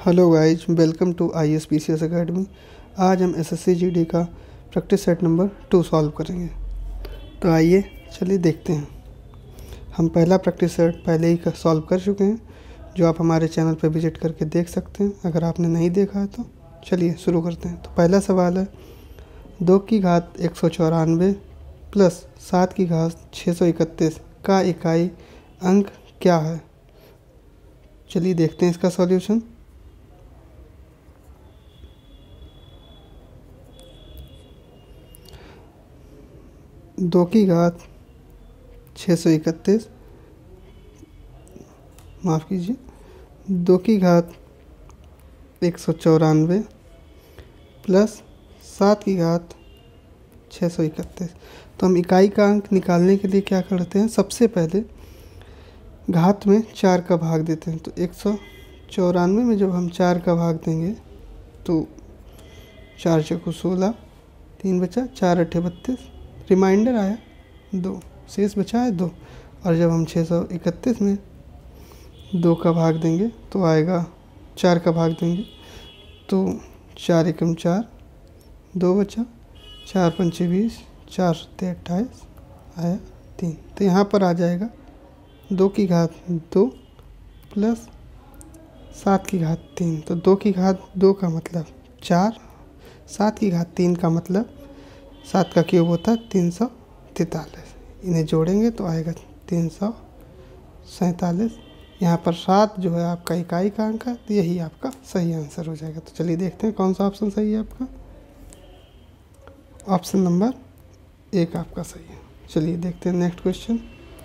Hello guys, welcome to ISPCS academy. आज हम SSC GD का प्रैक्टिस सेट नंबर 2 सॉल्व करेंगे। तो आइए चलिए देखते हैं। हम पहला प्रैक्टिस सेट पहले ही सॉल्व कर चुके हैं, जो आप हमारे चैनल पर विजिट करके देख सकते हैं अगर आपने नहीं देखा है तो। चलिए शुरू करते हैं। तो पहला सवाल है 2 की घात 194 प्लस 7 की घात 631 का इकाई अंक क्या है। चलिए देखते हैं इसका सॉल्यूशन। दो की घात 631 माफ़ कीजिए 2 की घात 194 प्लस 7 की घात 631। तो हम इकाई का अंक निकालने के लिए क्या करते हैं, सबसे पहले घात में 4 का भाग देते हैं। तो 194 में जब हम 4 का भाग देंगे तो 4 चौको 16, 3 बचा, 4 अट्ठे 32, रिमाइंडर आया 2, शेष बचा है 2। और जब हम 631 में 2 का भाग देंगे तो आएगा 4 का भाग देंगे तो 4 एकम 4, 2 बचा, 4 पंचे 20, 4 सत्ते 28, आया 3। तो यहाँ पर आ जाएगा 2 की घात 2 प्लस 7 की घात 3। तो 2 की घात 2 का मतलब 4, 7 की घात 3 का मतलब 7 का क्यूब होता है 343। इन्हें जोड़ेंगे तो आएगा 347। यहाँ पर 7 जो है आपका इकाई का अंक है, तो यही आपका सही आंसर हो जाएगा। तो चलिए देखते हैं कौन सा ऑप्शन सही है आपका। ऑप्शन नंबर 1 आपका सही है। चलिए देखते हैं नेक्स्ट क्वेश्चन।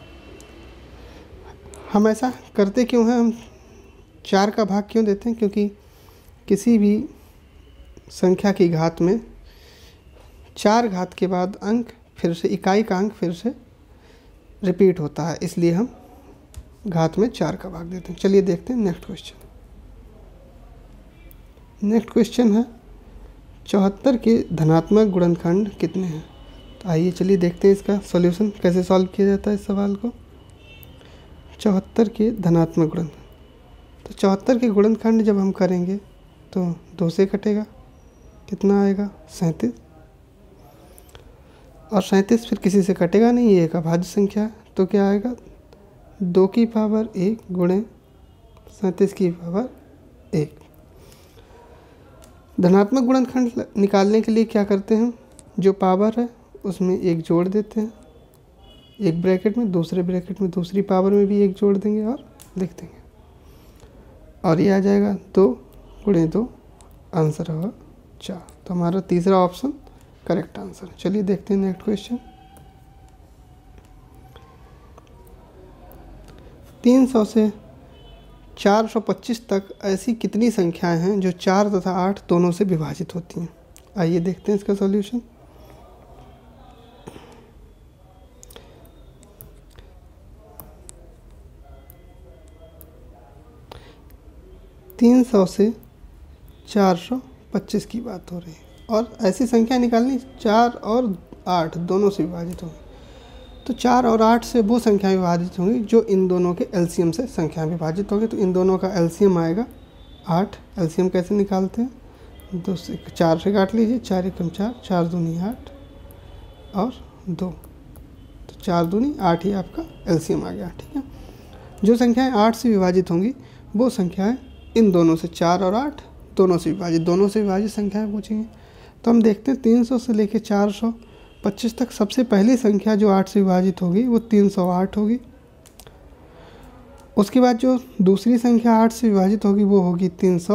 हम ऐसा करते क्यों हैं, हम 4 का भाग क्यों देते हैं, क्योंकि किसी भी संख्या की घात में 4 घात के बाद अंक फिर से इकाई का अंक फिर से रिपीट होता है, इसलिए हम घात में 4 का भाग देते हैं। चलिए देखते हैं नेक्स्ट क्वेश्चन। नेक्स्ट क्वेश्चन है 74 के धनात्मक गुणनखंड कितने हैं। तो आइए चलिए देखते हैं इसका सॉल्यूशन कैसे सॉल्व किया जाता है इस सवाल को। 74 के धनात्मक गुणनखंड, तो 74 के गुणनखंड जब हम करेंगे तो 2 से कटेगा, कितना आएगा 37। और 37 फिर किसी से कटेगा नहीं, ये एक अभाज्य संख्या है, तो क्या आएगा 2 की पावर 1 गुणे 37 की पावर 1। धनात्मक गुणनखंड निकालने के लिए क्या करते हैं, जो पावर है उसमें 1 जोड़ देते हैं, एक ब्रैकेट में, दूसरे ब्रैकेट में दूसरी पावर में भी 1 जोड़ देंगे और लिख देंगे, और ये आ जाएगा 2 गुणे 2, आंसर होगा 4। तो हमारा तीसरा ऑप्शन करेक्ट आंसर। चलिए देखते हैं नेक्स्ट क्वेश्चन। 300 से 425 तक ऐसी कितनी संख्याएं हैं जो 4 तथा 8 दोनों से विभाजित होती हैं। आइए देखते हैं इसका सॉल्यूशन। तीन 300 से 425 की बात हो रही है और ऐसी संख्या निकालनी 4 और 8 दोनों से विभाजित होंगी। तो 4 और 8 से वो संख्या विभाजित होंगी जो इन दोनों के एलसीएम से संख्या विभाजित होंगी। तो इन दोनों का एलसीएम आएगा 8। एलसीएम कैसे निकालते हैं, 2 से 4 से काट लीजिए, 4 एकम 4, 4 दूनी 8 और 2, तो 4 दूनी 8 ही आपका एलसीएम आ गया। ठीक है, जो संख्याएँ 8 से विभाजित होंगी वो संख्याएँ इन दोनों से 4 और 8 दोनों से विभाजित संख्याएँ पूछेंगे। तो हम देखते हैं 300 से लेकर 425 तक सबसे पहली संख्या जो 8 से विभाजित होगी वो 308 होगी। उसके बाद जो दूसरी संख्या 8 से विभाजित होगी वो होगी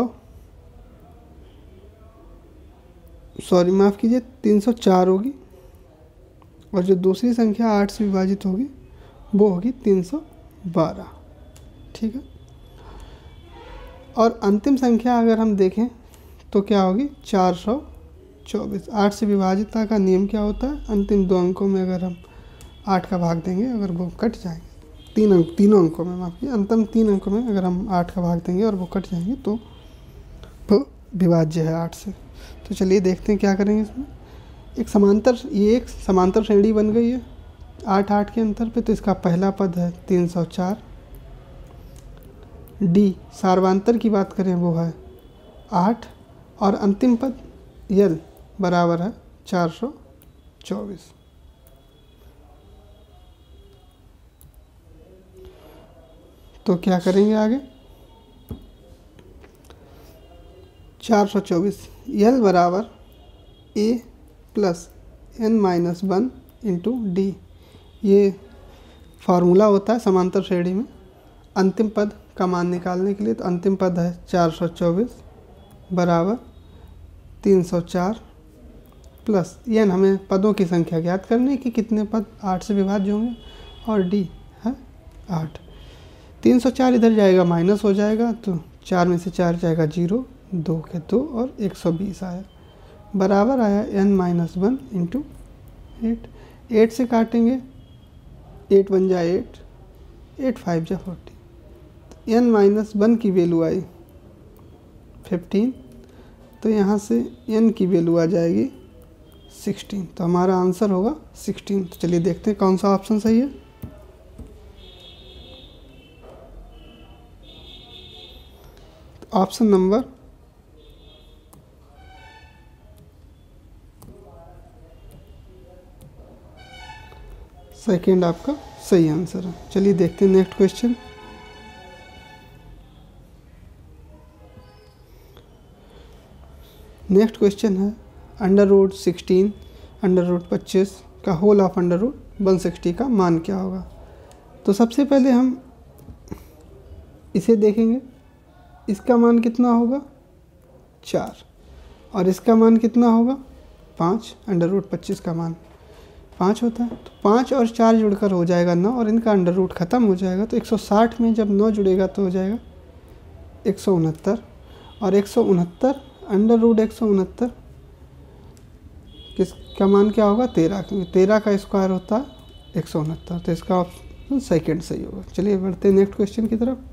304 होगी। और जो दूसरी संख्या 8 से विभाजित होगी वो होगी 312। ठीक है, और अंतिम संख्या अगर हम देखें तो क्या होगी 424। 8 से विभाजितता का नियम क्या होता है, अंतिम 2 अंकों में अगर हम 8 का भाग देंगे, अगर वो कट जाएंगे, तीनों अंकों में, माफ कीजिए, अंतिम 3 अंकों में अगर हम 8 का भाग देंगे और वो कट जाएंगे तो वो विभाज्य है 8 से। तो चलिए देखते हैं क्या करेंगे इसमें। एक समांतर श्रेणी बन गई है 8 के अंतर पे। तो इसका पहला पद है 304। डी सार्वांतर की बात करें वो है 8 और अंतिम पद यल बराबर है 424। तो क्या करेंगे आगे, 424 यल बराबर A plus n minus 1 into D, ये फार्मूला होता है समांतर श्रेणी में अंतिम पद का मान निकालने के लिए। तो अंतिम पद है 424 बराबर 304 प्लस n, हमें पदों की संख्या ज्ञात करनी है कि कितने पद 8 से विभाज्य होंगे, और d है 8। 304 इधर जाएगा माइनस हो जाएगा, तो 4 में से 4 जाएगा 0, 2 के 2 और 120 आया, बराबर आया n माइनस 1 इंटू 8। 8 से काटेंगे, 8 बन जाए 8, 8 5 जा 40, n माइनस 1 की वैल्यू आई 15, तो यहाँ से n की वैल्यू आ जाएगी 16, तो हमारा आंसर होगा 16। तो चलिए देखते हैं कौन सा ऑप्शन सही है। ऑप्शन नंबर सेकेंड आपका सही आंसर है। चलिए देखते हैं नेक्स्ट क्वेश्चन। नेक्स्ट क्वेश्चन है √16 √25 का होल ऑफ √160 का मान क्या होगा। तो सबसे पहले हम इसे देखेंगे, इसका मान कितना होगा 4 और इसका मान कितना होगा 5, √25 का मान 5 होता है, तो 5 और 4 जुड़कर हो जाएगा 9 और इनका अंडर रूट ख़त्म हो जाएगा, तो 160 में जब 9 जुड़ेगा तो हो जाएगा 169 और 169 √169 किसका मान क्या होगा 13, क्योंकि 13 का स्क्वायर होता है 169, तो इसका ऑप्शन सेकेंड सही होगा। चलिए बढ़ते हैं नेक्स्ट क्वेश्चन की तरफ।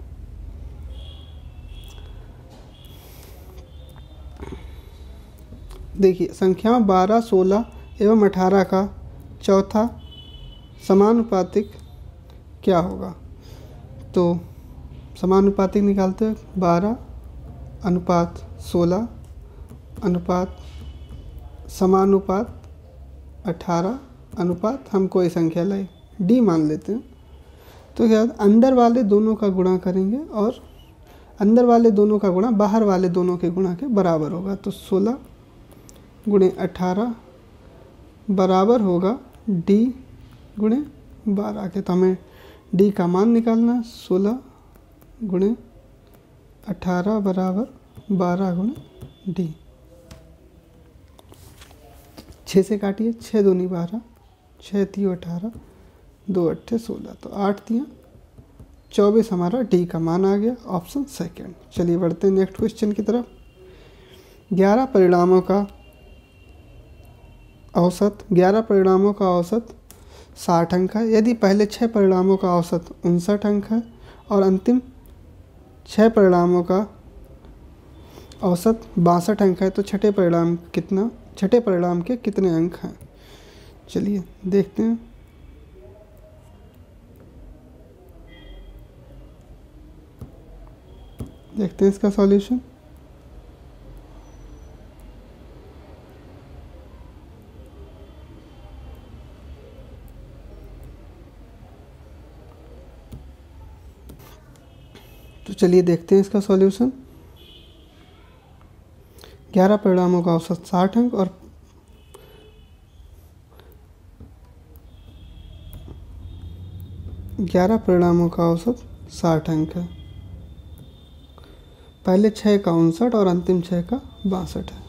देखिए संख्या 12, 16 एवं 18 का चौथा समानुपातिक क्या होगा। तो समानुपातिक निकालते हैं 12 अनुपात 16 अनुपात समानुपात 18 अनुपात हम कोई संख्या लाए d मान लेते हैं। तो क्या अंदर वाले दोनों का गुणा करेंगे और अंदर वाले दोनों का गुणा बाहर वाले दोनों के गुणा के बराबर होगा। तो 16 गुणे 18 बराबर होगा d गुणे 12 के। तो हमें d का मान निकालना है, 16 गुणे 18 बराबर 12 गुणे d। 6 से काटिए, 6 दूनी 12, 6 3 18, 2 8 16, तो 8 3 24 हमारा d का मान आ गया, ऑप्शन सेकेंड। चलिए बढ़ते हैं नेक्स्ट क्वेश्चन की तरफ। 11 परिणामों का औसत 60 अंक है। यदि पहले 6 परिणामों का औसत 59 अंक है और अंतिम 6 परिणामों का औसत 62 अंक है, तो छठे परिणाम के कितने अंक हैं। चलिए देखते हैं। इसका सॉल्यूशन। तो चलिए देखते हैं इसका सॉल्यूशन। 11 परिणामों का औसत 60 अंक और परिणामों का औसत 60 अंक है। पहले 6 का 59 और अंतिम 6 का 62 है।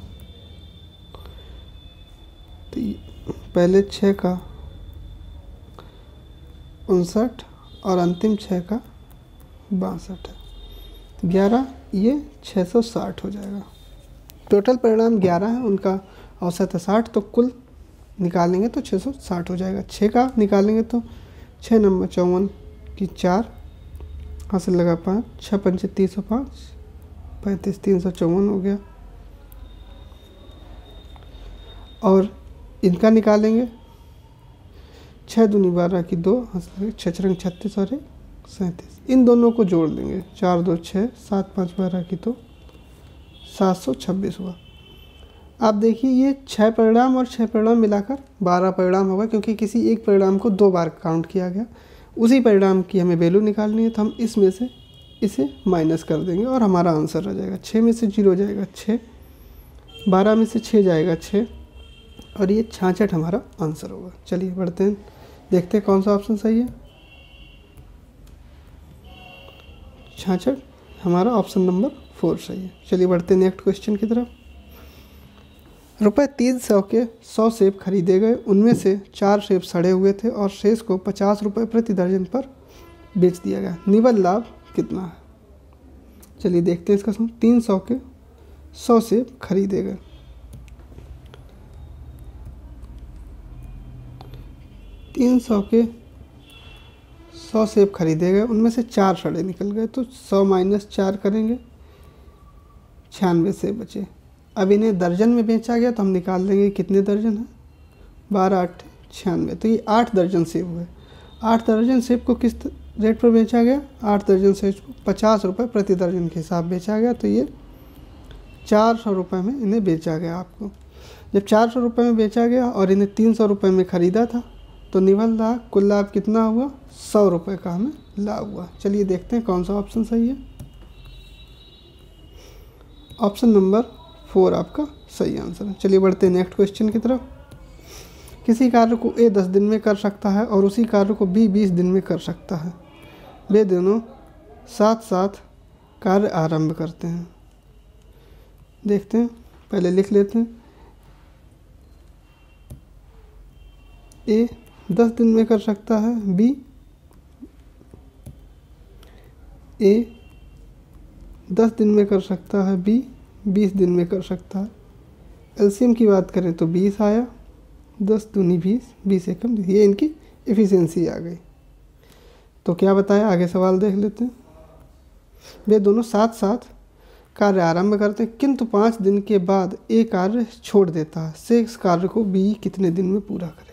तो पहले 6 का 59 और अंतिम 6 का 62 है। 11 ये 660 हो जाएगा। टोटल परिणाम 11 है, उनका औसत है 60, तो कुल निकालेंगे तो 660 हो जाएगा। 6 का निकालेंगे तो 6 नंबर 54 की 4 हासिल लगा 5, 6 पंचे 305, 35 354 हो गया। और इनका निकालेंगे 6 दूनी 12 की 2 हासिल 6 रंग 36 और 37। इन दोनों को जोड़ लेंगे, 4 2 6, 7 5 12 की 2, 726 हुआ। आप देखिए ये 6 परिणाम और 6 परिणाम मिलाकर 12 परिणाम होगा, क्योंकि किसी एक परिणाम को 2 बार काउंट किया गया। उसी परिणाम की हमें वैल्यू निकालनी है, तो हम इसमें से इसे माइनस कर देंगे और हमारा आंसर आ जाएगा। 6 में से 0 जाएगा 6, 12 में से 6 जाएगा 6, और ये 66 हमारा आंसर होगा। चलिए बढ़ते हैं, देखते हैं कौन सा ऑप्शन सही है। 66 हमारा ऑप्शन नंबर 4 सही है। चलिए बढ़ते हैं नेक्स्ट क्वेश्चन की तरफ। रुपये 300 के 100 सेब खरीदे गए, उनमें से 4 सेब सड़े हुए थे और शेष को 50 रुपये प्रति दर्जन पर बेच दिया गया। निवल लाभ कितना है? चलिए देखते हैं इसका सम। 300 के 100 सेब खरीदे गए, 300 के 100 सेब खरीदे गए, उनमें से 4 सड़े निकल गए, तो 100 माइनस 4 करेंगे, 96 सेब बचे। अब इन्हें दर्जन में बेचा गया, तो हम निकाल लेंगे कितने दर्जन है, 12 8 96, तो ये 8 दर्जन सेब हुए। 8 दर्जन सेब को किस रेट पर बेचा गया? 8 दर्जन सेब को 50 रुपये प्रति दर्जन के हिसाब बेचा गया, तो ये 400 रुपये में इन्हें बेचा गया आपको। जब 400 रुपये में बेचा गया और इन्हें 300 रुपये में ख़रीदा था, तो निवल लाभ, कुल लाभ कितना हुआ? 100 रुपये का हमें लाभ हुआ। चलिए देखते हैं कौन सा ऑप्शन सही है। ऑप्शन नंबर 4 आपका सही आंसर है। चलिए बढ़ते हैं नेक्स्ट क्वेश्चन की तरफ। किसी कार्य को ए 10 दिन में कर सकता है और उसी कार्य को बी 20 दिन में कर सकता है। वे दोनों साथ साथ कार्य आरंभ करते हैं। देखते हैं, पहले लिख लेते हैं। ए 10 दिन में कर सकता है, बी ए 10 दिन में कर सकता है, बी 20 दिन में कर सकता है। एलसीएम की बात करें तो 20 आया, 10 दूनी 20, 20 एकम, ये इनकी एफिशिएंसी आ गई। तो क्या बताया, आगे सवाल देख लेते हैं। वे दोनों साथ साथ कार्य आरंभ करते हैं, किंतु 5 दिन के बाद ए कार्य छोड़ देता है। शेष कार्य को बी कितने दिन में पूरा करेगा?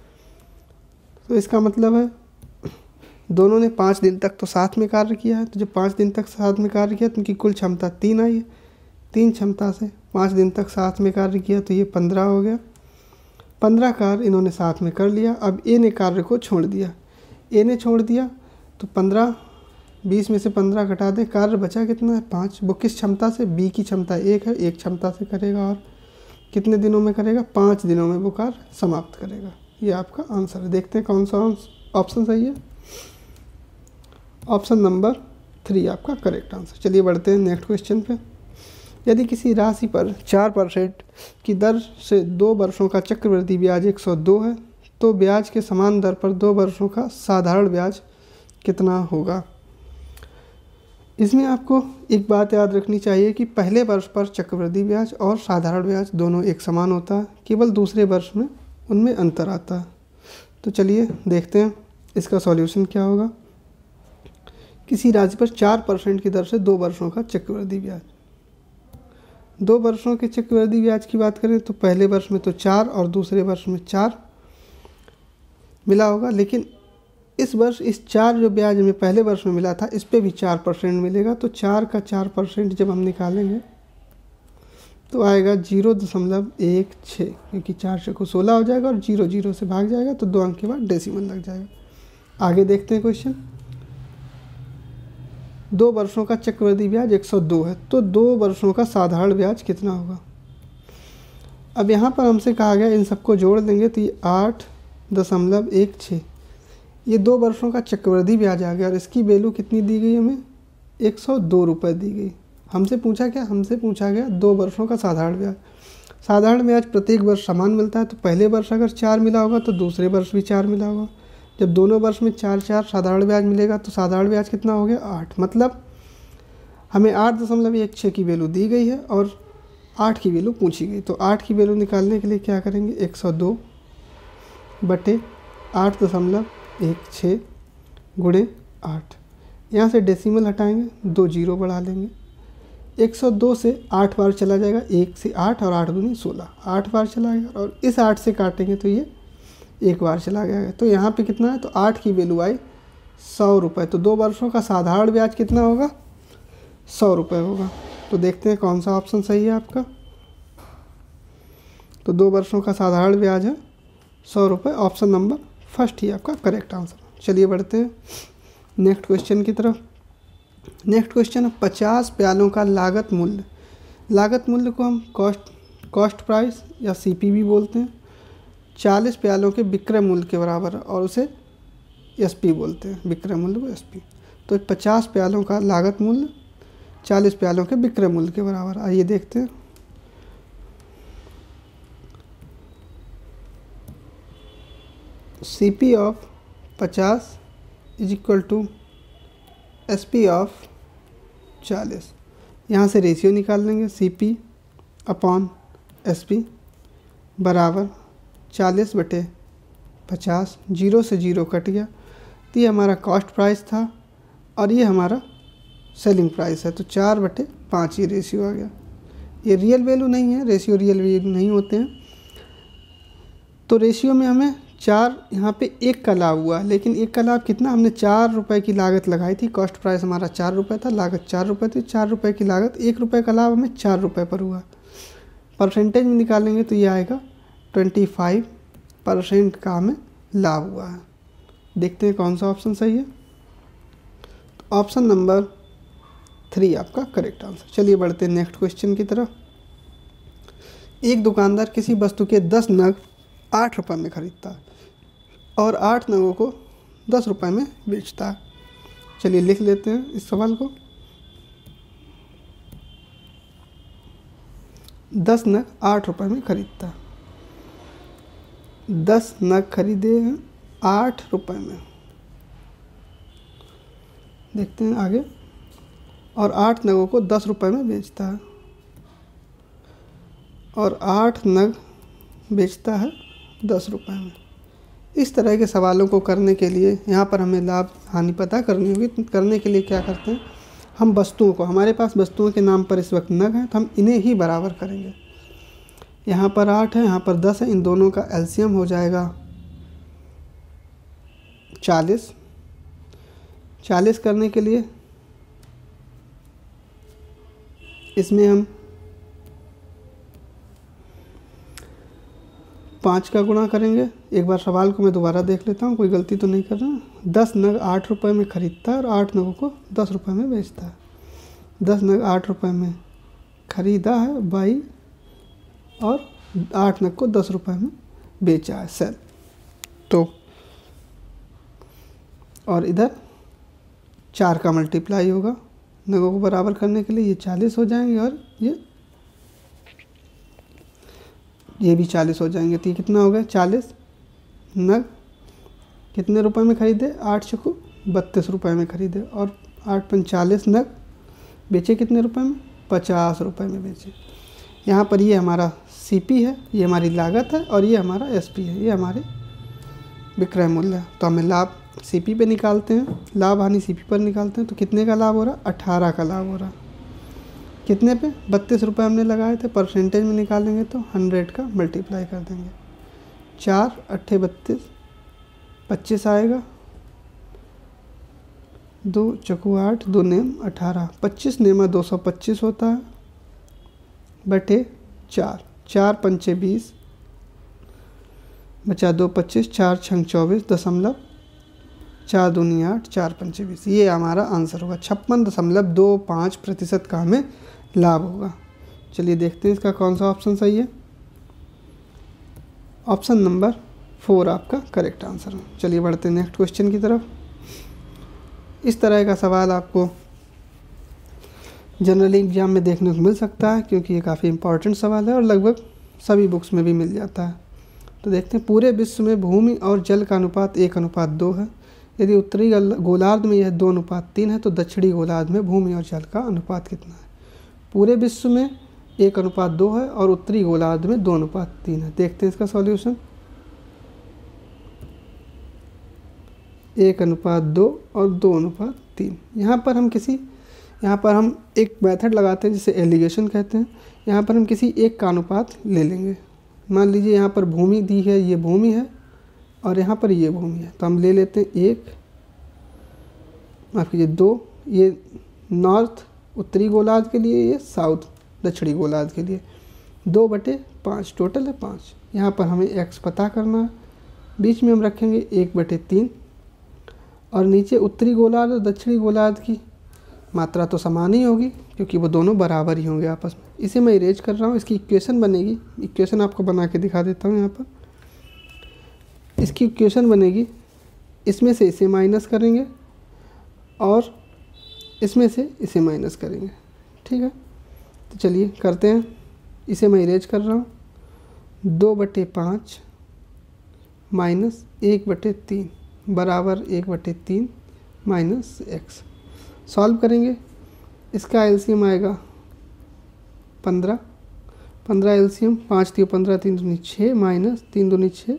तो इसका मतलब है दोनों ने 5 दिन तक तो साथ में कार्य किया है। तो जब 5 दिन तक साथ में कार्य किया तो उनकी कुल क्षमता 3 आई है। 3 क्षमता से 5 दिन तक साथ में कार्य किया, तो ये 15 हो गया। 15 कार्य इन्होंने साथ में कर लिया। अब ए ने कार्य को छोड़ दिया, ए ने छोड़ दिया तो 15, 20 में से 15 घटा दें, कार्य बचा कितना है? 5। वो किस क्षमता से? बी की क्षमता 1 है, 1 क्षमता से करेगा और कितने दिनों में करेगा? 5 दिनों में वो कार्य समाप्त करेगा। ये आपका आंसर है। देखते हैं कौन सा ऑप्शन सही है। ऑप्शन नंबर 3 आपका करेक्ट आंसर। चलिए बढ़ते हैं नेक्स्ट क्वेश्चन पे। यदि किसी राशि पर 4% की दर से 2 वर्षों का चक्रवृद्धि ब्याज 102 है, तो ब्याज के समान दर पर 2 वर्षों का साधारण ब्याज कितना होगा? इसमें आपको एक बात याद रखनी चाहिए कि पहले वर्ष पर चक्रवृद्धि ब्याज और साधारण ब्याज दोनों एक समान होता है, केवल दूसरे वर्ष में उनमें अंतर आता है। तो चलिए देखते हैं इसका सॉल्यूशन क्या होगा। किसी राशि पर 4% की दर से 2 वर्षों का चक्रवृद्धि ब्याज, 2 वर्षों के चक्रवृद्धि ब्याज की बात करें तो पहले वर्ष में तो 4 और दूसरे वर्ष में 4 मिला होगा, लेकिन इस वर्ष इस 4 जो ब्याज हमें पहले वर्ष में मिला था, इस पे भी 4% मिलेगा। तो 4 का 4% जब हम निकालेंगे तो आएगा 0.16, क्योंकि 4 से को 16 हो जाएगा और 0 0 से भाग जाएगा, तो 2 अंक के बाद डेसिमल लग जाएगा। आगे देखते हैं क्वेश्चन। 2 वर्षों का चक्रवृद्धि ब्याज 102 है, तो 2 वर्षों का साधारण ब्याज कितना होगा? अब यहाँ पर हमसे कहा गया इन सबको जोड़ देंगे तो ये 8.16, ये 2 वर्षों का चक्रवृद्धि ब्याज आ गया और इसकी वैल्यू कितनी दी गई हमें? 102 रुपये दी गई। हमसे पूछा क्या? हमसे पूछा गया 2 वर्षों का साधारण ब्याज। साधारण ब्याज प्रत्येक वर्ष समान मिलता है, तो पहले वर्ष अगर 4 मिला होगा तो दूसरे वर्ष भी 4 मिला होगा। जब दोनों वर्ष में 4 साधारण ब्याज मिलेगा तो साधारण ब्याज कितना हो गया? 8। मतलब हमें 8.16 की वैल्यू दी गई है और 8 की वैल्यू पूछी गई। तो 8 की वैल्यू निकालने के लिए क्या करेंगे? 102 बटे 8.16 गुणे 8, यहाँ से डेसिमल हटाएंगे, 2 जीरो बढ़ा लेंगे। 102 से 8 बार चला जाएगा, 1 से 8 और 8 दूनी 16, 8 बार चला गया और इस 8 से काटेंगे तो ये 1 बार चला गया। तो यहाँ पे कितना है? तो 8 की वैल्यू आई 100 रुपये। तो 2 वर्षों का साधारण ब्याज कितना होगा? 100 रुपये होगा। तो देखते हैं कौन सा ऑप्शन सही है आपका। तो 2 वर्षों का साधारण ब्याज है 100 रुपये, ऑप्शन नंबर फर्स्ट ही आपका करेक्ट आंसर। चलिए बढ़ते हैं नेक्स्ट क्वेश्चन की तरफ। नेक्स्ट क्वेश्चन है 50 प्यालों का लागत मूल्य। लागत मूल्य को हम कॉस्ट प्राइस या सीपी भी बोलते हैं। 40 प्यालों के विक्रय मूल्य के बराबर है और उसे एसपी बोलते हैं, विक्रय मूल्य को एसपी। तो 50 प्यालों का लागत मूल्य 40 प्यालों के विक्रय मूल्य के बराबर। आइए देखते हैं। CP of 50 is equal to SP of 40। यहाँ से रेशियो निकाल लेंगे, CP अपॉन SP बराबर 40/50। 0 से 0 कट गया, तो ये हमारा कॉस्ट प्राइस था और ये हमारा सेलिंग प्राइस है। तो 4/5 ये रेशियो आ गया। ये रियल वैल्यू नहीं है, रेशियो रियल वैल्यू नहीं होते हैं। तो रेशियो में हमें 4 यहाँ पे 1 का लाभ हुआ, लेकिन 1 का लाभ कितना, हमने 4 रुपये की लागत लगाई थी। कॉस्ट प्राइस हमारा 4 रुपये था, लागत 4 रुपये थी। 4 रुपये की लागत, 1 रुपये का लाभ हमें 4 रुपये पर हुआ। परसेंटेज में निकालेंगे तो ये आएगा 25% का हमें लाभ हुआ है। देखते हैं कौन सा ऑप्शन सही है। तो ऑप्शन नंबर 3 आपका करेक्ट आंसर। चलिए बढ़ते हैं नेक्स्ट क्वेश्चन की तरफ। एक दुकानदार किसी वस्तु के 10 नग 8 रुपये में खरीदता है और 8 नगों को 10 रुपये में बेचता है। चलिए लिख लेते हैं इस सवाल को। 10 नग 8 रुपये में खरीदता है, 10 नग खरीदे हैं 8 रुपये में। देखते हैं आगे। और 8 नगों को 10 रुपये में बेचता है और 8 नग बेचता है 10 रुपये में। इस तरह के सवालों को करने के लिए यहाँ पर हमें लाभ हानि पता करनी होगी। करने के लिए क्या करते हैं, हम वस्तुओं को, हमारे पास वस्तुओं के नाम पर इस वक्त नग हैं, तो हम इन्हें ही बराबर करेंगे। यहाँ पर 8 है, यहाँ पर 10 है, इन दोनों का एलसीएम हो जाएगा 40। 40 करने के लिए इसमें हम 5 का गुणा करेंगे। एक बार सवाल को मैं दोबारा देख लेता हूँ, कोई गलती तो नहीं कर रहा। 10 नग 8 रुपये में खरीदता है और 8 नगों को 10 रुपये में बेचता है। 10 नग 8 रुपये में खरीदा है बाई, और 8 नग को 10 रुपये में बेचा है, सेल। तो और इधर 4 का मल्टीप्लाई होगा नगों को बराबर करने के लिए। ये 40 हो जाएंगे और ये भी 40 हो जाएंगे। तो ये कितना हो गया, 40 नग कितने रुपए में खरीदे, 8 चक्कू 32 रुपये में खरीदे और 8 पंच 40 नग बेचे कितने रुपए में, 50 रुपये में बेचे। यहाँ पर ये हमारा सीपी है, ये हमारी लागत है, और ये हमारा एसपी है, ये हमारे विक्रय मूल्य है। तो हमें लाभ सीपी पे निकालते हैं, लाभ हानि सीपी पर निकालते हैं। तो कितने का लाभ हो रहा, 18 का लाभ हो रहा। कितने पे, 32 रुपये हमने लगाए थे। परसेंटेज में निकालेंगे तो 100 का मल्टीप्लाई कर देंगे। 4 8 32, 25 आएगा। 2 चकू 8, 2 नेम 18, 25 नेमा 225 होता है बटे 4। 4 पंचे 20 बचा 2 25, 4 छंग 24 दशमलव 4 दूनी 8, 4 पंचे 20। ये हमारा आंसर होगा। 56.25% का हमें लाभ होगा। चलिए देखते हैं इसका कौन सा ऑप्शन सही है। ऑप्शन नंबर 4 आपका करेक्ट आंसर है। चलिए बढ़ते हैं नेक्स्ट क्वेश्चन की तरफ। इस तरह का सवाल आपको जनरल एग्जाम में देखने को मिल सकता है, क्योंकि ये काफ़ी इंपॉर्टेंट सवाल है और लगभग सभी बुक्स में भी मिल जाता है। तो देखते हैं, पूरे विश्व में भूमि और जल का अनुपात 1:2 है। यदि उत्तरी गोलार्ध में यह 2:3 है, तो दक्षिणी गोलार्ध में भूमि और जल का अनुपात कितना है। पूरे विश्व में 1:2 है और उत्तरी गोलार्ध में 2:3 है। देखते हैं इसका सॉल्यूशन। 1:2 और 2:3। यहाँ पर हम एक मेथड लगाते हैं जिसे एलिगेशन कहते हैं। यहाँ पर हम किसी एक का अनुपात ले लेंगे। मान लीजिए यहाँ पर भूमि दी है, ये भूमि है और यहाँ पर ये भूमि है, तो हम ले लेते हैं 1, माफ कीजिए 2, ये नॉर्थ उत्तरी गोलार्ध के लिए, ये साउथ दक्षिणी गोलार्ध के लिए। 2/5 टोटल है 5। यहाँ पर हमें x पता करना है, बीच में हम रखेंगे 1/3 और नीचे उत्तरी गोलार्ध और दक्षिणी गोलार्ध की मात्रा तो समान ही होगी क्योंकि वो दोनों बराबर ही होंगे आपस में। इसे मैं इरेज कर रहा हूँ, इसकी इक्वेशन बनेगी, इक्वेशन आपको बना के दिखा देता हूँ। यहाँ पर इसकी इक्वेशन बनेगी, इसमें से इसे माइनस करेंगे और इसमें से इसे माइनस करेंगे, ठीक है। तो चलिए करते हैं, इसे मैं इरेज कर रहा हूँ। 2/5 माइनस 1/3 बराबर 1/3 माइनस x। सॉल्व करेंगे, इसका एलसीएम आएगा 15, 15 एलसीएम, 5 3 15, 3 दूनी 6 माइनस 3 दूनी 6,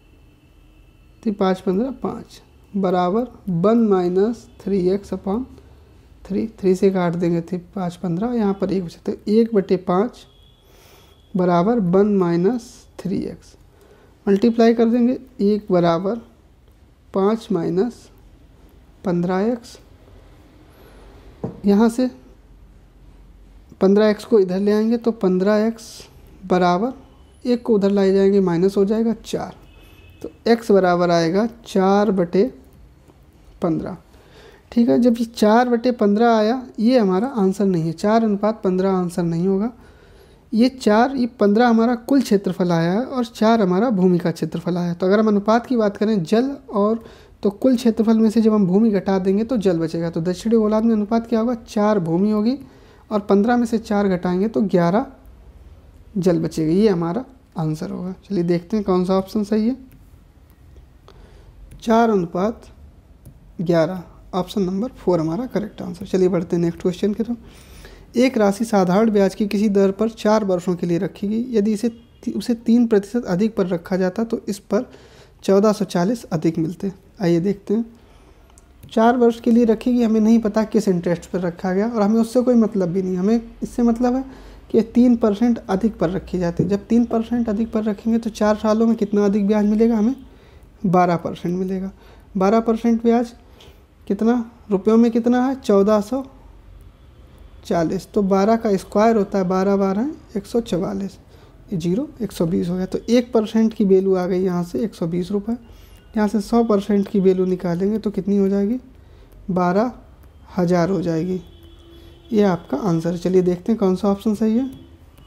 5 15 5 बराबर 1 माइनस 3x/3। 3 से काट देंगे थे 5 15, यहाँ पर 1 बचे, तो 1/5 बराबर 1 माइनस 3x। मल्टीप्लाई कर देंगे, 1 बराबर 5 माइनस 15x। यहाँ से 15x को इधर ले आएंगे तो 15x बराबर 1 को उधर लाए जाएंगे, माइनस हो जाएगा 4। तो x बराबर आएगा 4/15, ठीक है। जब ये 4/15 आया, ये हमारा आंसर नहीं है, 4:15 आंसर नहीं होगा। ये 15 हमारा कुल क्षेत्रफल आया है और 4 हमारा भूमि का क्षेत्रफल आया है। तो अगर हम अनुपात की बात करें जल और तो कुल क्षेत्रफल में से जब हम भूमि घटा देंगे तो जल बचेगा। तो दक्षिणी गोलार्ध में अनुपात क्या होगा, 4 भूमि होगी और 15 में से 4 घटाएंगे तो 11 जल बचेगा। ये हमारा आंसर होगा। चलिए देखते हैं कौन सा ऑप्शन सही है। 4:11, ऑप्शन नंबर 4 हमारा करेक्ट आंसर। चलिए बढ़ते हैं नेक्स्ट क्वेश्चन की तरफ। एक राशि साधारण ब्याज की किसी दर पर 4 वर्षों के लिए रखी गई। यदि उसे 3% अधिक पर रखा जाता तो इस पर 1440 अधिक मिलते। आइए देखते हैं। 4 वर्ष के लिए रखी गई, हमें नहीं पता किस इंटरेस्ट पर रखा गया और हमें उससे कोई मतलब भी नहीं। हमें इससे मतलब है कि 3% अधिक पर रखी जाती है। जब 3% अधिक पर रखेंगे तो 4 सालों में कितना अधिक ब्याज मिलेगा, हमें 12% मिलेगा। 12% ब्याज कितना रुपयों में कितना है, 1440। तो 12 का स्क्वायर होता है, 12 12 144, 0 120 हो गया। तो 1% की वैल्यू आ गई यहाँ से 120 रुपये। यहाँ से 100% की वैल्यू निकालेंगे तो कितनी हो जाएगी, 12,000 हो जाएगी। ये आपका आंसर है। चलिए देखते हैं कौन सा ऑप्शन सही है।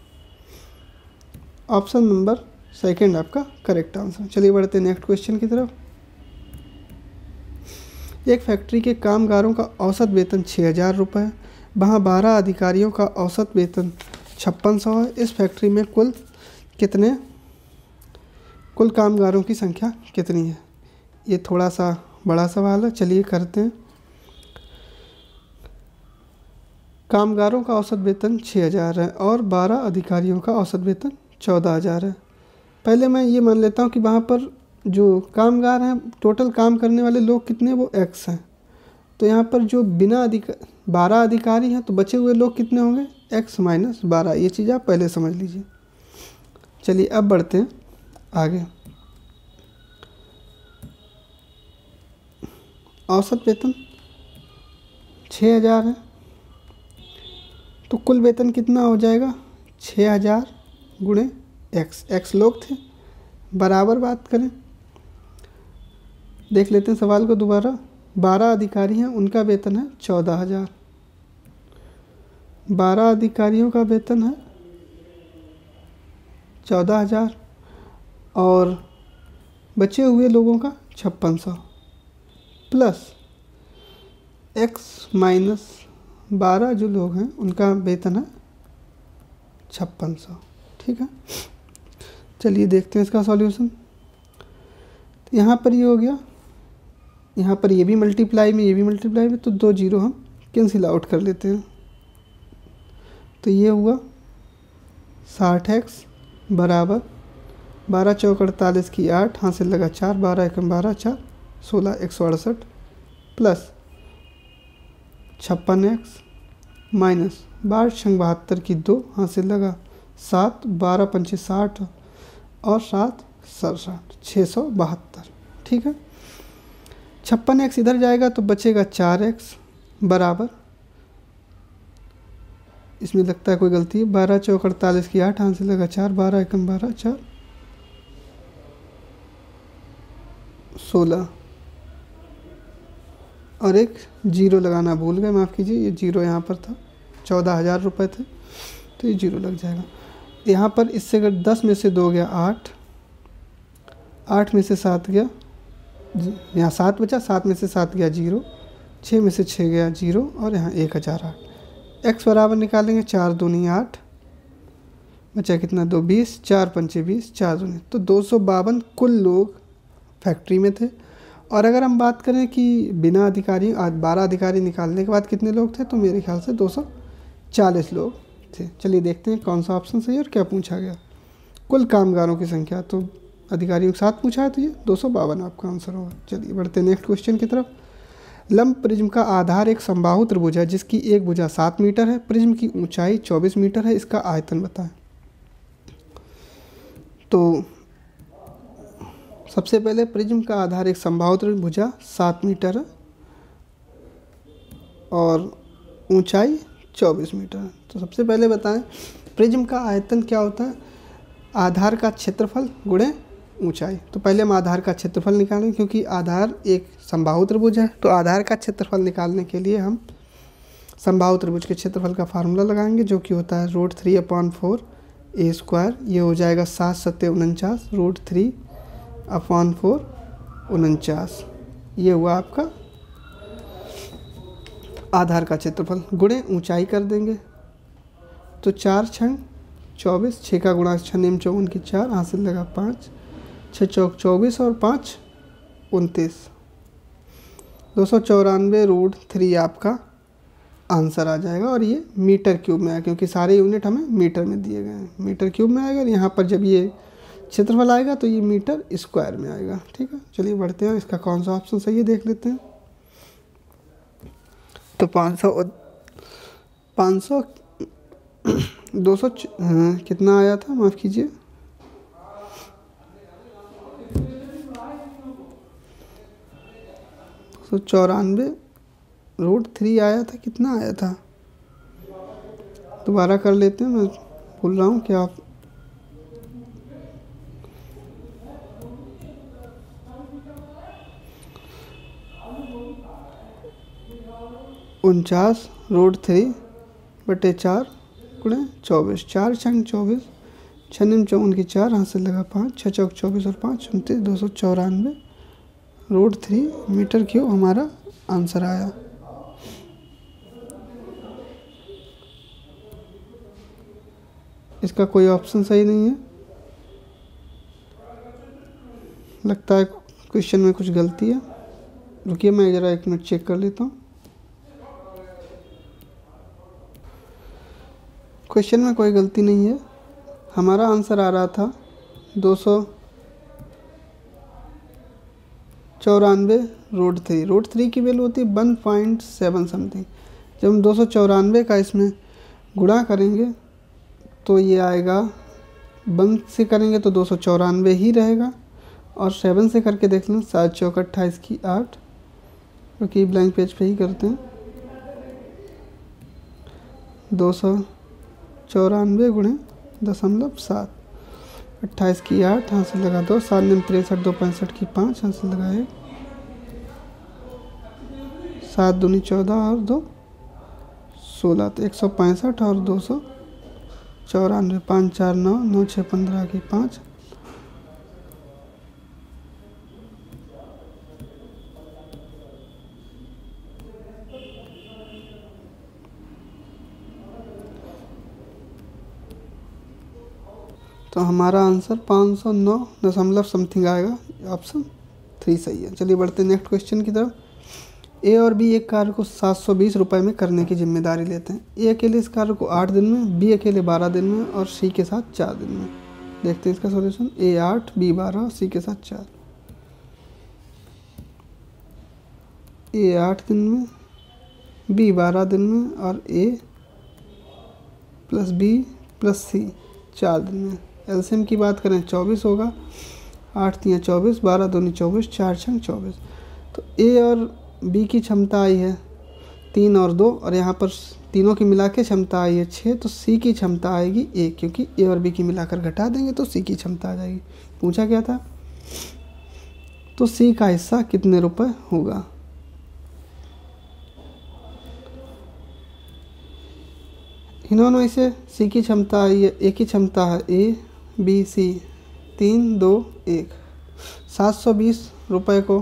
ऑप्शन नंबर 2 आपका करेक्ट आंसर। चलिए बढ़ते हैं नेक्स्ट क्वेश्चन की तरफ। एक फैक्ट्री के कामगारों का औसत वेतन 6,000 रुपये है। वहाँ 12 अधिकारियों का औसत वेतन 5600 है। इस फैक्ट्री में कुल कामगारों की संख्या कितनी है। ये थोड़ा सा बड़ा सवाल है, चलिए करते हैं। कामगारों का औसत वेतन 6,000 है और 12 अधिकारियों का औसत वेतन 14,000 है। पहले मैं ये मान लेता हूँ कि वहाँ पर जो कामगार हैं, टोटल काम करने वाले लोग कितने, वो x हैं। तो यहाँ पर जो 12 अधिकारी हैं तो बचे हुए लोग कितने होंगे, x - 12। ये चीज़ आप पहले समझ लीजिए। चलिए अब बढ़ते हैं आगे। औसत वेतन 6,000 है तो कुल वेतन कितना हो जाएगा, 6,000 गुणे x लोग थे, बराबर बात करें। देख लेते हैं सवाल को दोबारा। 12 अधिकारी हैं, उनका वेतन है 14,000। 12 अधिकारियों का वेतन है 14,000 और बचे हुए लोगों का 5600 प्लस x - 12 जो लोग हैं उनका वेतन है 5600। ठीक है, चलिए देखते हैं इसका सॉल्यूशन। यहाँ पर ये हो गया, यहाँ पर ये भी मल्टीप्लाई में, ये भी मल्टीप्लाई में, तो 2 जीरो हम कैंसिल आउट कर लेते हैं। तो ये हुआ 60x बराबर 12 चौक 48 की 8, हाथ से लगा 4, 12 एकम 12, 4 16 168 प्लस 56x माइनस 12 छंग 72 की 2, हाथ से लगा 7, 12 पंचे 60 और 7 67 672। ठीक है, 56x इधर जाएगा तो बचेगा 4x बराबर इसमें लगता है कोई गलती है। 12 चौक 48 की 8, आंसर लगा 4, 12 एकम 12, 4 16 और एक जीरो लगाना भूल गए, माफ़ कीजिए, ये जीरो यहाँ पर था। 14,000 रुपये थे तो ये जीरो लग जाएगा। यहाँ पर इससे अगर 10 में से 2 गया 8, 8 में से 7 गया, यहाँ 7 बचा, 7 में से 7 गया जीरो, 6 में से 6 गया जीरो और यहाँ 1008। एक्स बराबर निकालेंगे 4 दूनी 8, बचा कितना 2 20, 4 पंचे 20, 4 दूनी, तो 252 कुल लोग फैक्ट्री में थे। और अगर हम बात करें कि बिना अधिकारी 12 अधिकारी निकालने के बाद कितने लोग थे, तो मेरे ख्याल से 240 लोग थे। चलिए देखते हैं कौन सा ऑप्शन सही है और क्या पूछा गया। कुल कामगारों की संख्या, तो अधिकारियों के साथ पूछा है तो ये 252 आपका आंसर होगा। चलिए बढ़ते हैं नेक्स्ट क्वेश्चन की तरफ। लंब प्रिज्म का आधार एक समबाहु त्रिभुज है जिसकी एक भुजा 7 मीटर है, प्रिज्म की ऊंचाई 24 मीटर है, इसका आयतन बताएं। तो सबसे पहले प्रिज्म का आधार एक समबाहु त्रिभुज भुजा 7 मीटर है और ऊंचाई 24 मीटर है। तो सबसे पहले बताएं प्रिज्म का आयतन क्या होता है, आधार का क्षेत्रफल गुणे ऊंचाई। तो पहले हम आधार का क्षेत्रफल निकालें, क्योंकि आधार एक समबाहु त्रिभुज है, तो आधार का क्षेत्रफल निकालने के लिए हम समबाहु त्रिभुज के क्षेत्रफल का फार्मूला लगाएंगे, जो कि होता है √3/4 a स्क्वायर। ये हो जाएगा 7 7 49, √3/4 49, ये हुआ आपका आधार का क्षेत्रफल। गुणे ऊंचाई कर देंगे, तो 4 6 24, 6 का गुणा 6 निम 54 की 4, हासिल लगा 5, 6 चौक 24 और 5 29, 294 √3 आपका आंसर आ जाएगा। और ये मीटर क्यूब में है, क्योंकि सारे यूनिट हमें मीटर में दिए गए हैं, मीटर क्यूब में आएगा। और यहाँ पर जब ये क्षेत्रफल आएगा तो ये मीटर स्क्वायर में आएगा। ठीक है, चलिए बढ़ते हैं, इसका कौन सा ऑप्शन सही है देख लेते हैं। तो 500 200 कितना आया था, माफ़ कीजिए, 294 √3 आया था। कितना आया था, दोबारा कर लेते हैं, मैं भूल रहा हूँ क्या। आप 49 √3/4 गुणे 24, 4 6 24, 6 निम 54 की 4, हासिल लगा 5, 6 चौक 24 और 5 29, 294 √3 मीटर क्यूब हमारा आंसर आया। इसका कोई ऑप्शन सही नहीं है, लगता है क्वेश्चन में कुछ गलती है। रुकिए मैं ज़रा 1 मिनट चेक कर लेता हूँ। क्वेश्चन में कोई गलती नहीं है, हमारा आंसर आ रहा था 294 √3। √3 की वैल्यू होती है 1.7 समथिंग। जब हम 294 का इसमें गुणा करेंगे तो ये आएगा, 1 से करेंगे तो 294 ही रहेगा, और 7 से करके देख लें, 7 चौक 28 की 8, क्योंकि ब्लैंक पेज पे ही करते हैं। 294 गुणे 0.7, 28 की 8, हासिल लगा 2, 7 निम 63, 2 65 की 5, हासिल लगा 1, 7 दूनी 14 और 2 16, तो 165 और 294, 5 4 9, 9 6 15 की 5, तो हमारा आंसर 509 दशमलव समथिंग आएगा। ऑप्शन 3 सही है। चलिए बढ़ते हैं नेक्स्ट क्वेश्चन की तरफ। ए और बी एक कार्य को 720 रुपये में करने की जिम्मेदारी लेते हैं। ए अकेले इस कार्य को 8 दिन में, बी अकेले 12 दिन में और सी के साथ 4 दिन में। देखते हैं इसका सॉल्यूशन। ए 8, बी 12 और सी के साथ 4। ए 8 दिन में, बी 12 दिन में और A plus B plus C 4 दिन में। एलसीएम की बात करें 24 होगा, 8 3 24, 12 दूनी 24, 4 6 24। तो ए और बी की क्षमता आई है 3 और 2, और यहाँ पर तीनों की मिला के क्षमता आई है 6, तो सी की क्षमता आएगी 1, क्योंकि ए और बी की मिलाकर घटा देंगे तो सी की क्षमता आ जाएगी। पूछा क्या था, तो सी का हिस्सा कितने रुपए होगा। इन्होंने इसे सी की क्षमता आई है, ए की क्षमता है ए बी सी 3 2 1, 720 रुपये को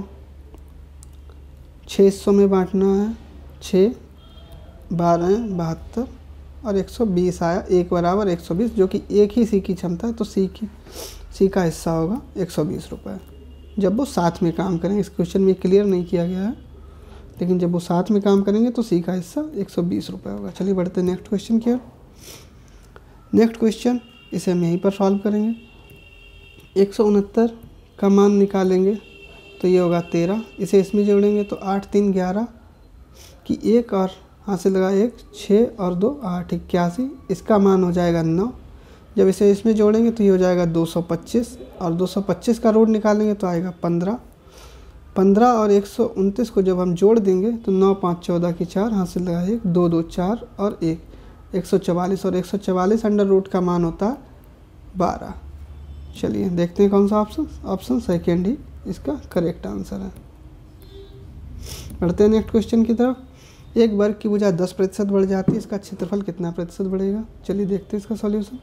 600 में बांटना है, 6 12 72 और 120 आया, 1 बराबर 120, जो कि एक ही सी की क्षमता है, तो सी का हिस्सा होगा 120 रुपये। जब वो साथ में काम करेंगे, इस क्वेश्चन में क्लियर नहीं किया गया है, लेकिन जब वो साथ में काम करेंगे तो सी का हिस्सा 120 रुपये होगा। चलिए बढ़ते हैं नेक्स्ट क्वेश्चन की ओर। नेक्स्ट क्वेश्चन इसे हम यहीं पर सॉल्व करेंगे। 169 का मान निकालेंगे तो ये होगा 13, इसे इसमें जोड़ेंगे तो 8 3 11 की 1 और हाथ से लगा 1, 6 और 2 8 81, इसका मान हो जाएगा 9। जब इसे इसमें जोड़ेंगे तो ये हो जाएगा 225 और 225 का रूट निकालेंगे तो आएगा 15। 15 और 129 को जब हम जोड़ देंगे तो 9 5 14 की 4, हाथ से लगा 1, 2 2 4 और 1 144, और 144 अंडर रूट का मान होता है 12। चलिए देखते हैं कौन सा ऑप्शन सेकेंड ही इसका करेक्ट आंसर है। बढ़ते हैं नेक्स्ट क्वेश्चन की तरफ। एक वर्ग की भुजा 10% बढ़ जाती है, इसका क्षेत्रफल कितना प्रतिशत बढ़ेगा। चलिए देखते हैं इसका सॉल्यूशन।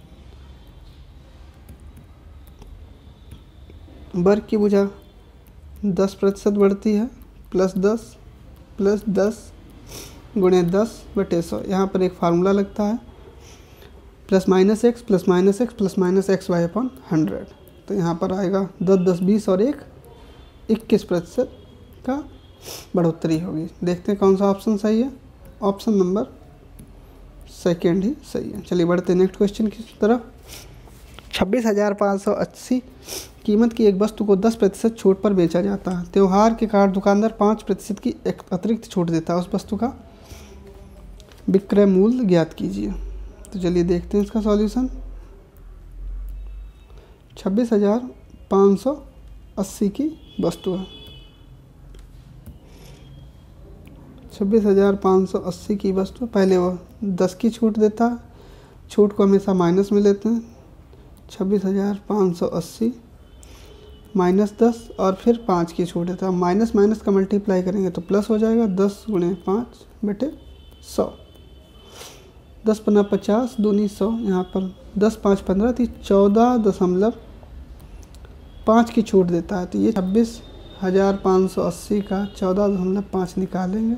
वर्ग की भुजा 10% बढ़ती है, प्लस 10 गुणे 10/100। यहाँ पर एक फार्मूला लगता है plus minus X plus minus X Y upon 100। तो यहाँ पर आएगा 10 10 20 और 21% का बढ़ोतरी होगी। देखते हैं कौन सा ऑप्शन सही है। ऑप्शन नंबर सेकेंड ही सही है। चलिए बढ़ते हैं नेक्स्ट क्वेश्चन की तरफ। 26,580 कीमत की एक वस्तु को 10% छूट पर बेचा जाता है। त्यौहार के कारण दुकानदार 5% की एक अतिरिक्त छूट देता है। उस वस्तु का विक्रय मूल्य ज्ञात कीजिए। तो चलिए देखते हैं इसका सॉल्यूशन। 26,580 की वस्तु है। 26,580 की वस्तु, पहले वो 10 की छूट देता है, छूट को हमेशा माइनस में लेते हैं। 26,580 माइनस 10 और फिर 5 की छूट देता है। माइनस माइनस का मल्टीप्लाई करेंगे तो प्लस हो जाएगा। 10 गुणे 5/100। 10 पन्ना 50 दूनी 100। यहाँ पर 10 5 15 थी, 14.5 की छूट देता है। तो ये 26,580 का 14.5 निकालेंगे,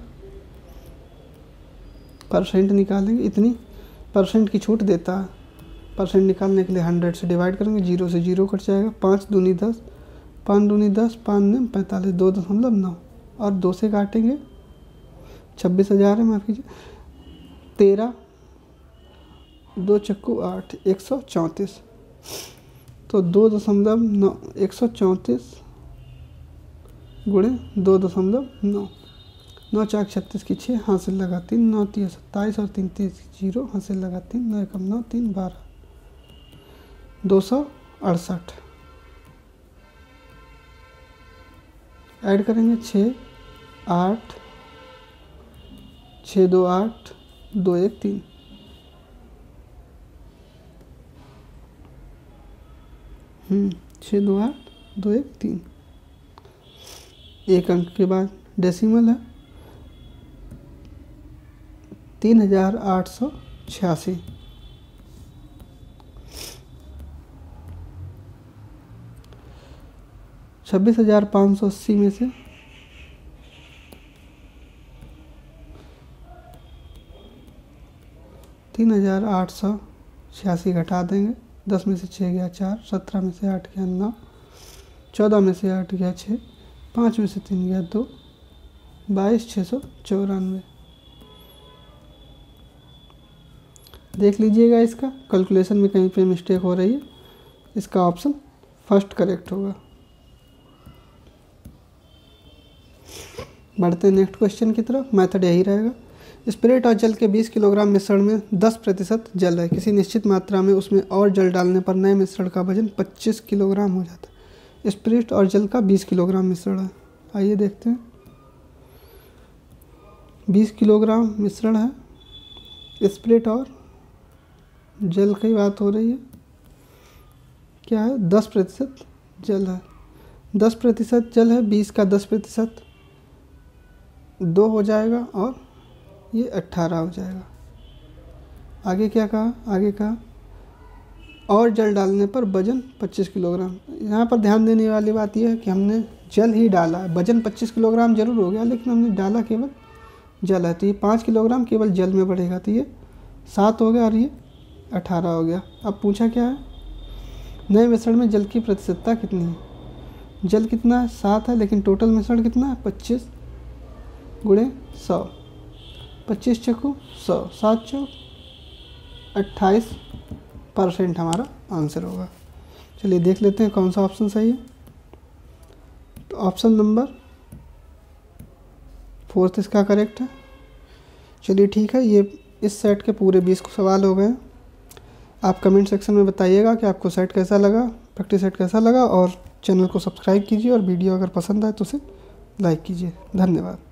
परसेंट निकालेंगे, इतनी परसेंट की छूट देता है। परसेंट निकालने के लिए 100 से डिवाइड करेंगे, 0 से 0 कट जाएगा। 5 दूनी 10, 5 दूनी 10, 5 9 45, 2.9 और 2 से काटेंगे। 26,000 है, माफ़ कीजिए। 13 2 चक्कू 8, 134। तो 2.9 134 गुणे 2.9, 9 4 36 की 6, हासिल लगा 3, 9 3 27 और 3 3 0, हासिल लगा 3, 9 1 9 3 12, 268। ऐड करेंगे 6 8 6 2 8 2 1 3। छः 2 8 2 1 3। एक अंक के बाद डेसिमल है 3,886। छब्बीस 26,580 में से 3,886 घटा देंगे। 10 में से 6 गया 4, 17 में से 8 गया 9, 14 में से 8 गया 6, 5 में से 3 गया 2, 22,694। देख लीजिएगा, इसका कैलकुलेशन में कहीं पे मिस्टेक हो रही है। इसका ऑप्शन फर्स्ट करेक्ट होगा। बढ़ते हैं नेक्स्ट क्वेश्चन की तरफ। मेथड यही रहेगा। स्पिरिट और जल के 20 किलोग्राम मिश्रण में 10% जल है। किसी निश्चित मात्रा में उसमें और जल डालने पर नए मिश्रण का वजन 25 किलोग्राम हो जाता है। स्पिरिट और जल का 20 किलोग्राम मिश्रण है। आइए देखते हैं। 20 किलोग्राम मिश्रण है स्प्लिट और जल की बात हो रही है, क्या है 10% जल है, 10% जल है, 20 का 10% 2 हो जाएगा और ये 18 हो जाएगा। आगे क्या कहा, आगे कहा और जल डालने पर वजन 25 किलोग्राम। यहाँ पर ध्यान देने वाली बात यह है कि हमने जल ही डाला है, वजन 25 किलोग्राम जरूर हो गया लेकिन हमने डाला केवल जल है, तो ये 5 किलोग्राम केवल जल में बढ़ेगा, तो ये 7 हो गया और ये 18 हो गया। अब पूछा क्या है, नए मिश्रण में जल की प्रतिशतता कितनी है। जल कितना है 7 है, लेकिन टोटल मिश्रण कितना है 25 गुणे 100, 25 चक्कू 100, 7 चौक 28% हमारा आंसर होगा। चलिए देख लेते हैं कौन सा ऑप्शन सही है। तो ऑप्शन नंबर 4 इसका करेक्ट है। चलिए ठीक है, ये इस सेट के पूरे 20 सवाल हो गए। आप कमेंट सेक्शन में बताइएगा कि आपको सेट कैसा लगा, प्रैक्टिस सेट कैसा लगा, और चैनल को सब्सक्राइब कीजिए और वीडियो अगर पसंद आए तो उसे लाइक कीजिए। धन्यवाद।